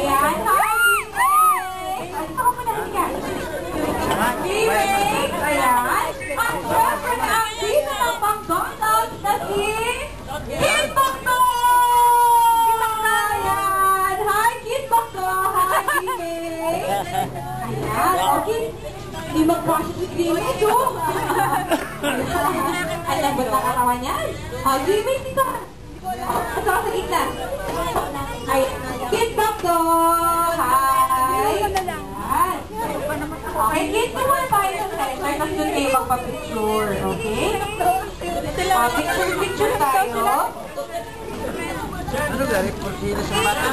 Ayan, hi, Gimix! Ako mo na, halika. Gimix! Ayan. At syempre na, dito ng McDonald's na si Kid Bakto! Ayan, hi, Kid Bakto! Hi, Gimix! Ayan, okay. Hindi mag-process si Gimix, oh! Ang lambot ng katawan niyan. Gimix, dito ka. At sa gitna. Ay, Kid Bakto! Hi! Okay, Kid, naman tayo sa center. Tapos doon kayo magpa-picture, okay? Picture tayo. Ano gari? Porsilis ang bata?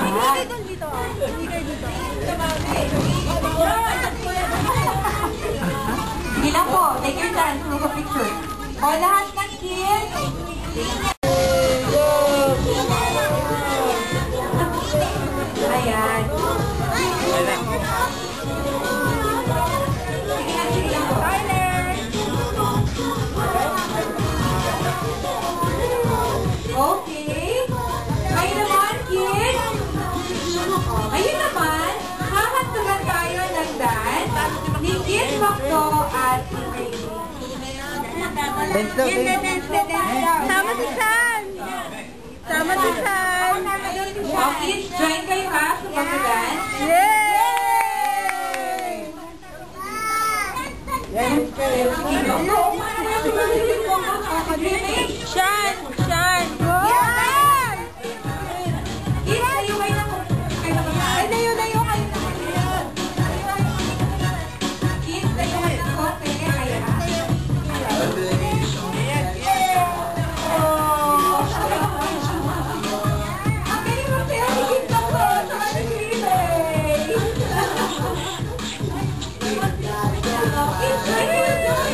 Sige lang po. Take your chance. Magpa-picture. O, lahat ng kids. Ayan. Okay. Kayo naman, kids. Ayun naman, hahantungan tayo ng dance ni Kid Bakto at si Baby. Sama si San! Sama si San! Oh, kids, join kayo ha sa pag-dance. Yay! Shan! Shan! Yan! Kids, kayo na po. Ay, layo kayo na. Kids, kayo na po. Pwede kayo ha. Ang galing mo sa'yo, si Kid Bakto. Saka si Gimix. Kids, kayo na join.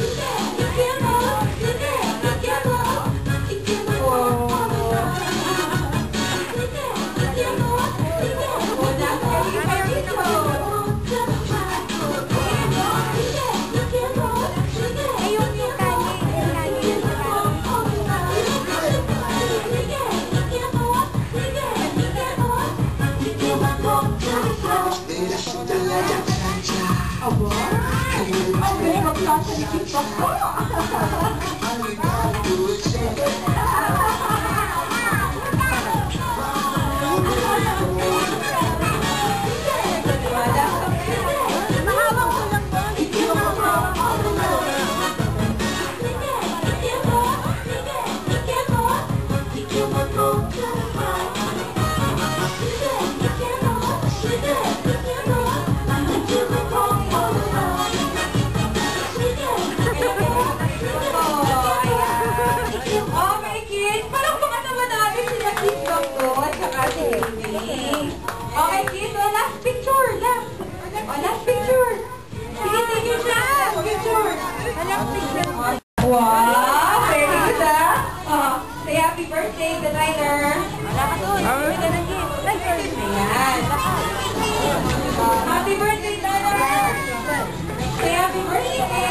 Okay, kids, last picture. Last picture. Sige, take your chance. Picture. Last picture. Wow, very good say happy birthday, designer. Wala ka doon. May ganun gift. Ayan. Happy birthday, designer. Say happy birthday.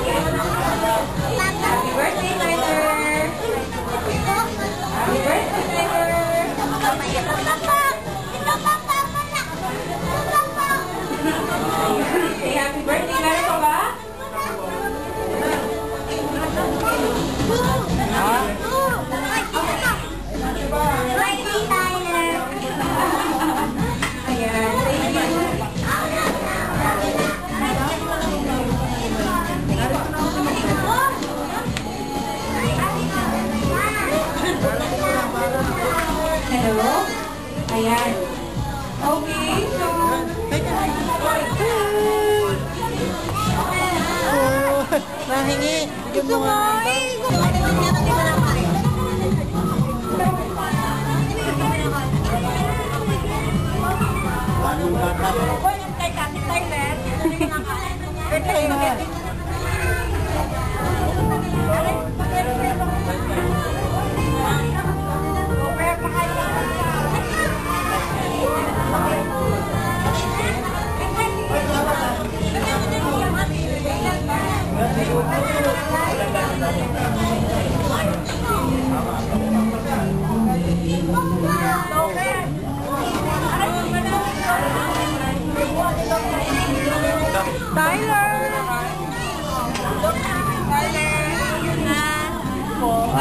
Happy birthday, designer. Happy birthday, designer. Say happy birthday, meron ka ba? Ayan, thank you. Hello? Ayan. Okay, so... Nahingi. Gusto mo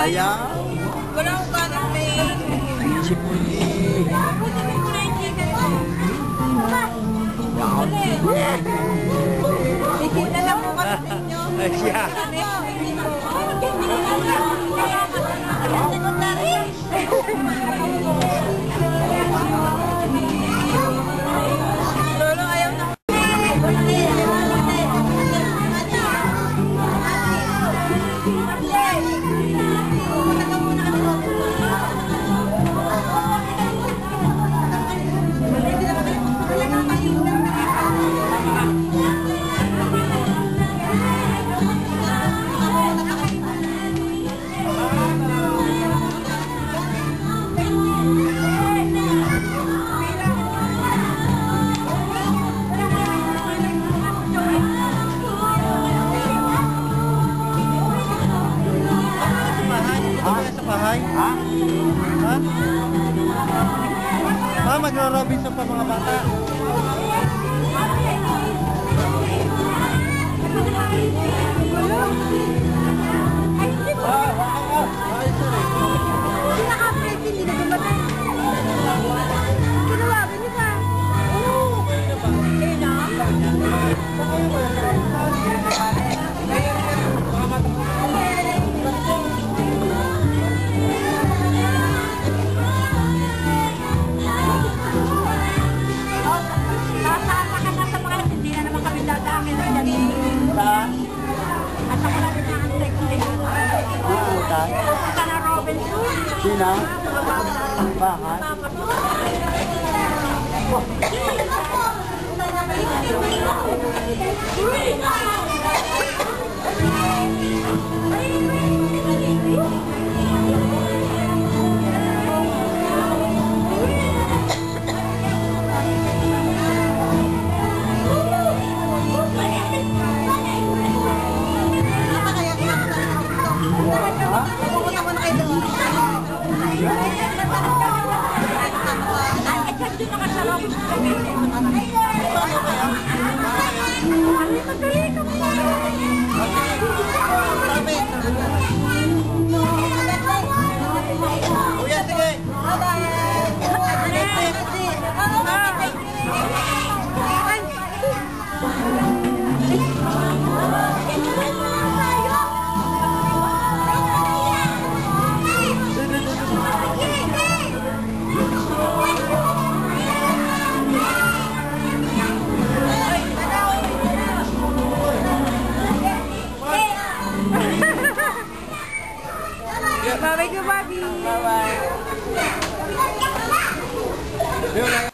Sayang. Wala akong ganang plate. Chipuli. Kunin mo na yung chicken mo. Isin na lang po kami sa inyo. Siya. Lolo, ayaw na. Bahay? Ha? Ha? Ha? Magro-Robinson pa mga bata? Sino? Bakit? Bye-bye, Bobby. Bye-bye.